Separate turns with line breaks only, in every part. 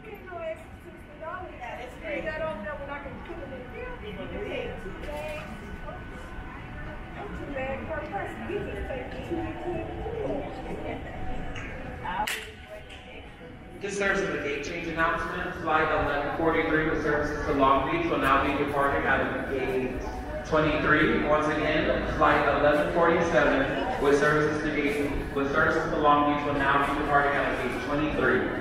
Ain't no extra $60. Yeah, that's great. That over there when I can put it in here. You can pay 2 bags. That's 2 bags per person. You just take 2.
This serves as a gate change announcement. Flight 1143 with services to Long Beach will now be departing out of gate 23. Once again, flight 1147 with services to Long Beach will now be departing out of gate 23.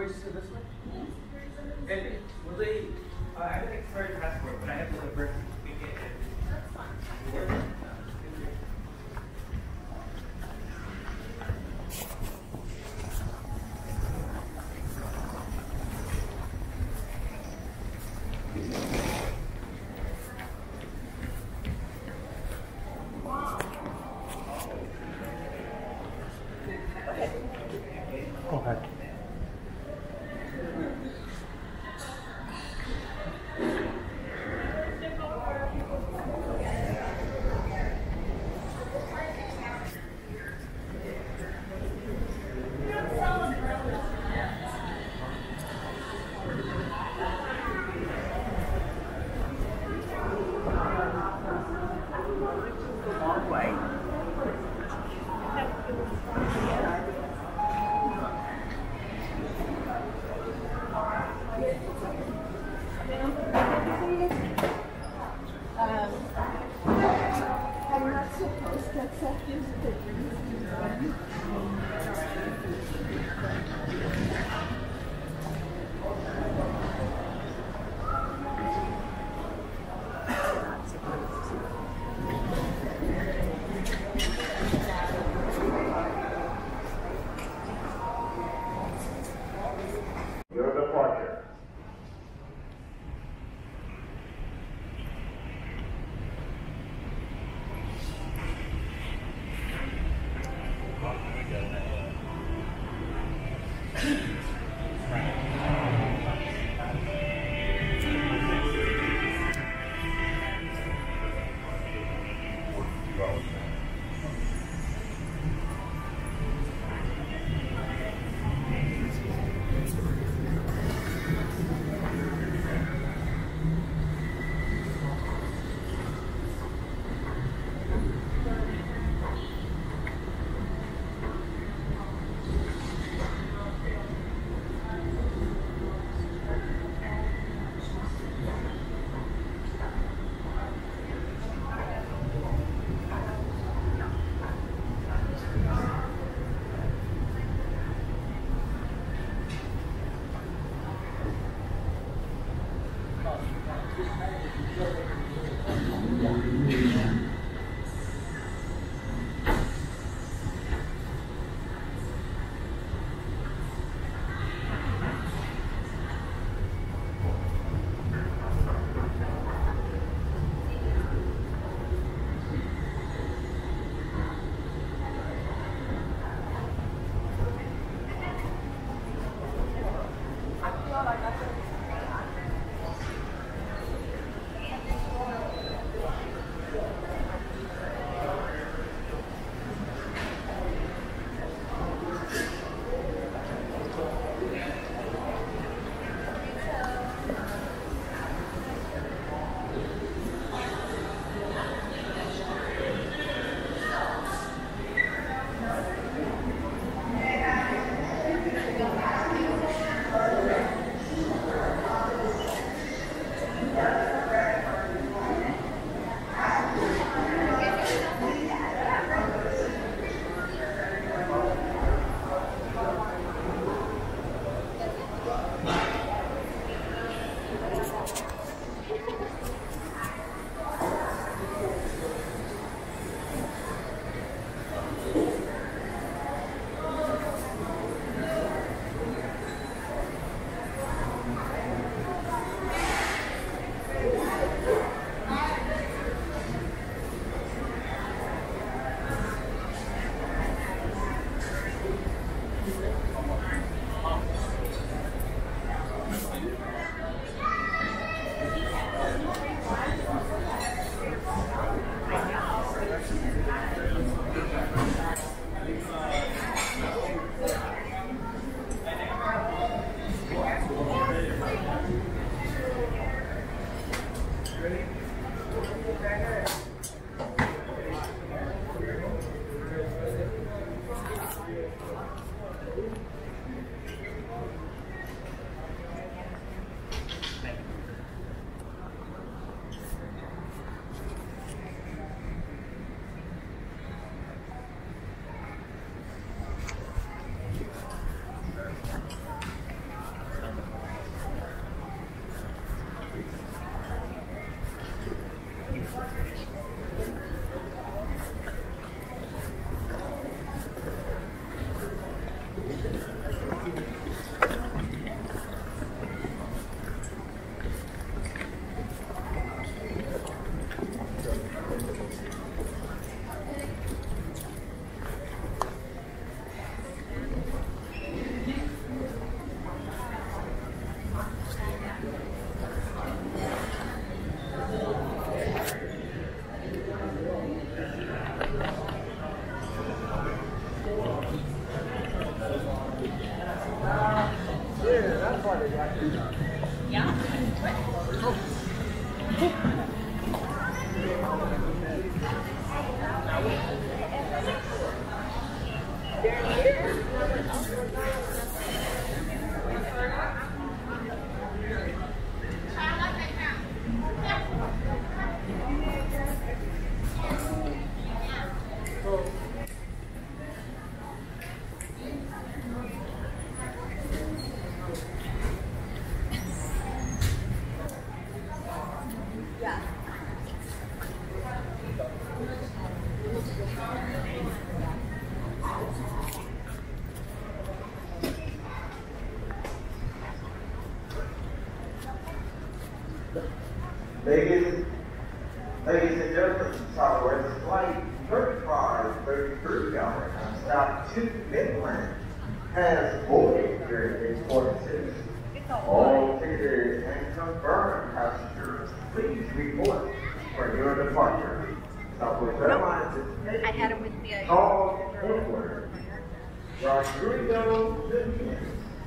ways to this way? And will they? I have an expired passport, but I have the birth certificate.
That's fine.
Okay.
I'm not supposed to accept this
Your departure. Ladies and gentlemen, Southwest Flight 3533 hours on stop 2 Midland has boarded during 846. All ticketed and confirmed passengers, please report for your departure. Southwest Airlines is
I had him with me.
call forward. Rodrigo Jimenez,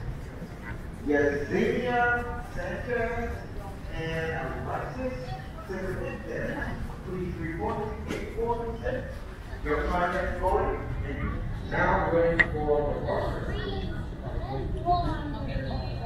Yesenia Sanchez, and Alexis Cervantes. Please report 846. Your flight has boarded and now ready for departure.